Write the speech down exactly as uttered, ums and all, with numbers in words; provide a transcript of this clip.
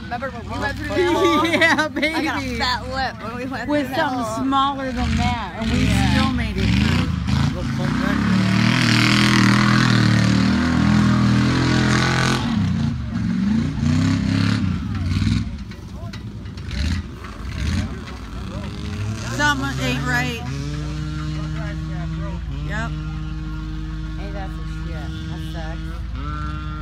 Remember when we went through the hill? Yeah, baby. I got a fat lip when we went With through the hill. something smaller than that, and we Yeah. still made it through. Look fun back Something ain't right. Yep. Hey, that's a shit. That sucks.